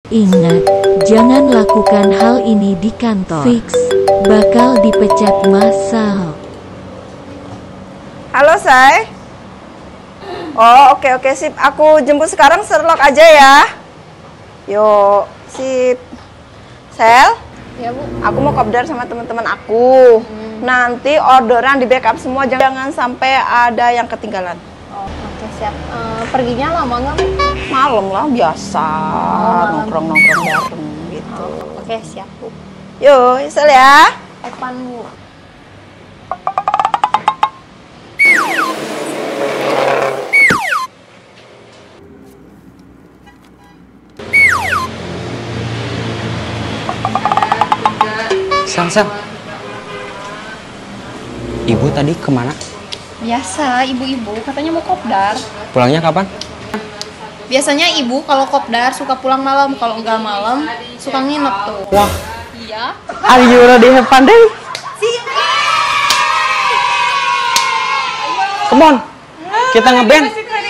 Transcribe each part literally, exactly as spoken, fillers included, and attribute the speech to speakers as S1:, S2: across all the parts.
S1: Ingat, jangan lakukan hal ini di kantor. Fix, bakal dipecat massal.
S2: Halo, Say. Oh, oke oke sip. Aku jemput sekarang, Sherlock aja ya. Yuk, sip. Sel?
S3: Ya, Bu.
S2: Aku mau kopdar sama teman-teman aku. Hmm. Nanti orderan di backup semua, jangan sampai ada yang ketinggalan.
S3: Oh, oke siap. Uh, perginya lama nggak, Bu?
S2: Malam lah, biasa.
S3: Oh,
S2: nongkrong-nongkrong bareng gitu.
S3: Oh, oke siap, Bu.
S2: Yuk, Sel ya.
S3: Evan, Bu.
S4: Sang, sang. Ibu tadi kemana?
S3: Biasa, ibu-ibu katanya mau kopdar.
S4: Pulangnya kapan?
S3: Biasanya ibu kalau kopdar suka pulang malam, kalau enggak malam suka nginep tuh.
S4: Wah.
S3: Iya.
S4: Are you ready have fun day? Come on. Kita ngeband.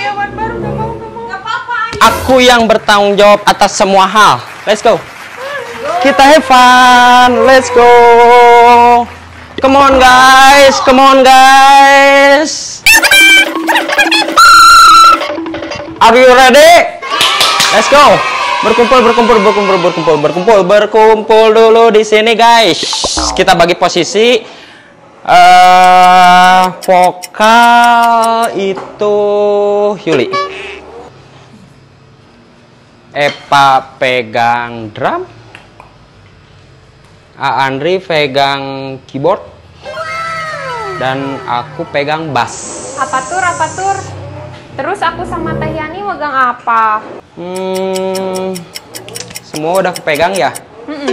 S4: Aku yang bertanggung jawab atas semua hal. Let's go. Kita have fun. Let's go. Come on guys. Come on guys. Are you ready? Let's go. Berkumpul, berkumpul, berkumpul, berkumpul, berkumpul, berkumpul dulu di sini guys. Kita bagi posisi. Uh, vokal itu Yuli. Epa pegang drum. A Andri pegang keyboard. Dan aku pegang bass.
S5: Apa tur, apa tur? Terus aku sama Teh Yani megang apa?
S4: Hmm, semua udah kepegang ya?
S5: Mm-mm.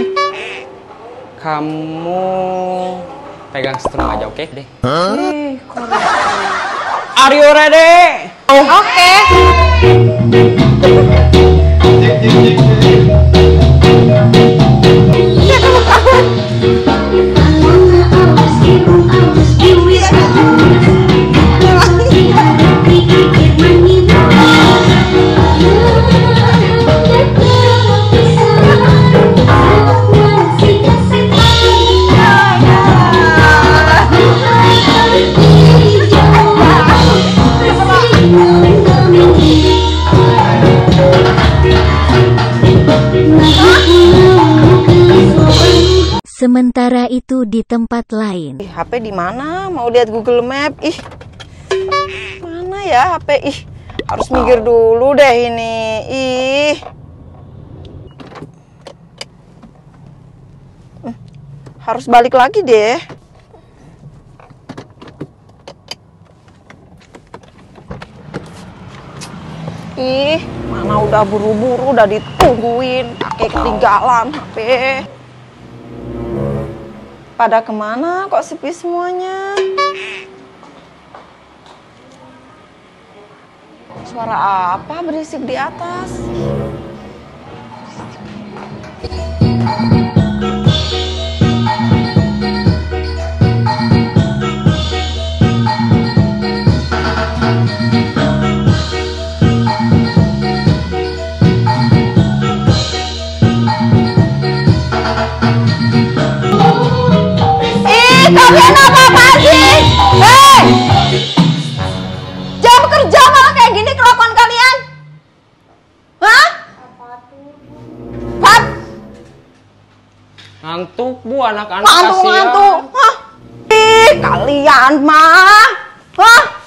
S4: Kamu pegang strum aja, oke okay? deh.
S5: Ih,
S4: Are you ready?
S5: oh. Oke. Okay.
S1: Sementara itu di tempat lain.
S2: Ih, H P di mana? Mau lihat Google Map. Ih. Mana ya H P? Ih, harus mikir dulu deh ini. Ih. Hmm, harus balik lagi deh. Ih, mana udah buru-buru, udah ditungguin, pakai ketinggalan H P. Pada kemana kok sepi semuanya? Suara apa berisik di atas? Kalian apa-apaan sih? Hei! Jam kerja malah kayak gini kelakuan kalian? Hah? Pat?
S4: Ngantuk bu anak-anak
S2: Ngantuk,
S4: kasihan.
S2: ngantuk. Hah? Ih, kalian mah. Hah?